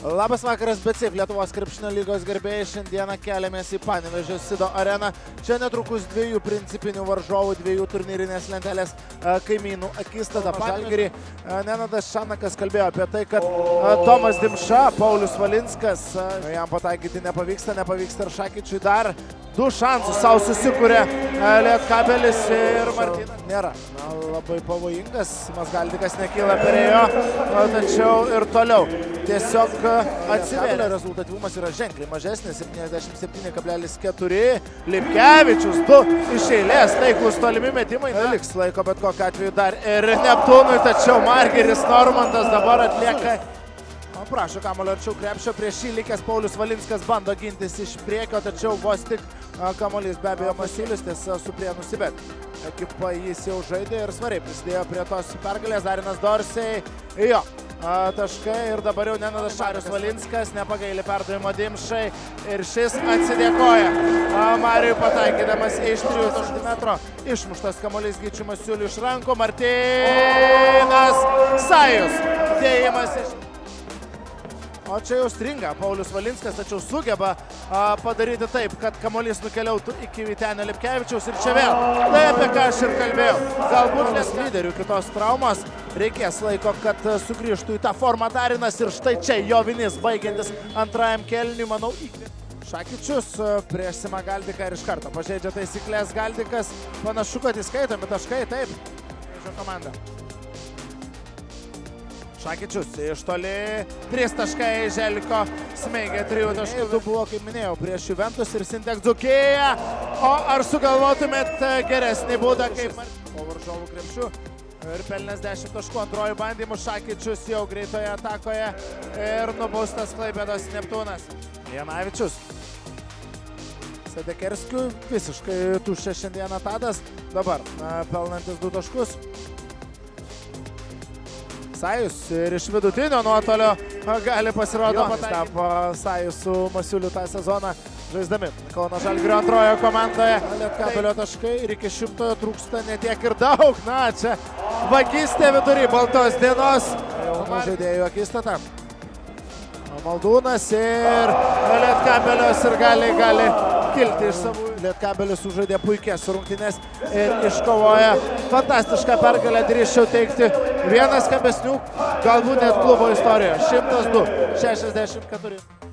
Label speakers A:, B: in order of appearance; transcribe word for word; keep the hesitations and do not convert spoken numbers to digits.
A: Labas vakaras, BCF Lietuvos krepšinio lygos gerbėjai. Šiandieną keliamės į Panevėžio Sido areną. Čia netrukus dviejų principinių varžovų, dviejų turnyrinės lentelės kaimynų akistata. Žalgirį Nenadas Šanakas kalbėjo apie tai, kad Tomas Dimša, Paulius Valinskas, jam pataikyti nepavyksta, nepavyksta ir Šakyčiui dar du šansus savo susikūrė Lietkabelis ir Martynas. Nėra na, labai pavojingas, Mazgaldikas nekyla perėjo, tačiau ir toliau tiesiog atsivėlė. Rezultatyvumas yra ženkliai mažesnis, septyniasdešimt septyni kablelis keturi. Lipkevičius, du iš eilės, taiklus tolimi metimai. Neliks laiko bet kokiu atveju dar ir Neptūnui, tačiau Margeris Normantas dabar atlieka. Prašo kamuolio arčiau krepšio, prieš jį likęs Paulius Valinskas bando gintis iš priekio, tačiau vos tik kamuolys be abejo Masiulis, tiesa su Prienus, bet ekipa jis jau žaidė ir svariai prisidėjo prie tos pergalės. Darinas Dorsiai, jo, taškai ir dabar jau Nenadas Šarius Valinskas, nepagaili perdavimo Dimšai ir šis atsidėkoja Mariui pataikydamas iš trijų taškų metro. Išmuštas kamuolys Gyčiui Masiuliui iš rankų, Martynas Sajus dėjimas iš... O čia jau stringa Paulius Valinskas, tačiau sugeba a, padaryti taip, kad kamuolys nukeliautų iki Vytenio Lipkevičiaus ir čia vėl. Tai apie ką aš ir kalbėjau. Galbūt nes lyderių kitos traumos reikės laiko, kad sugrįžtų į tą formą Darinas ir štai čia jo vinis baigiantis antrajam kėliniui, manau, įkvėpė. Šakyčius prieš Simą Galdiką ir iš karto pažeidžia taisyklės Galdikas. Panašu, kad įskaitomi taškai, taip. Komanda. Šakyčius iš toli, trys taškai Želiko smeigia trijų taškų. Du buvo, kaip minėjau, prieš Juventus ir Sintek Dzūkija. O ar sugalvotumėt geresnį būdą kaip po varžovų krepšių ir pelnęs dešimt taškų antrojų bandymų. Šakyčius jau greitoje atakoje ir nubaustas Klaipėdos Neptūnas. Janavičius. Sedekerskiui visiškai tuščia šiandieną Tadas. Dabar pelnantis du taškus. Sajus ir iš vidutinio nuotolio gali pasirodo patapo Sajus su Masiuliu tą sezoną žaisdami Kauno Žalgirio antrojo komandoje. Lietkabelio taškai ir iki šimtojo trūksta ne tiek ir daug. Na, čia vagystė vidury baltos dienos. Jaunų žaidėjų akistata. Maldūnas ir Lietkabelios ir gali, gali kilti iš savų. Lietkabelis sužaidė puikias rungtynes ir iškovoja fantastišką pergalę, drįsčiau teikti. Vienas skambesnių, galbūt net klubo istorijoje. šimtas du šešiasdešimt keturi.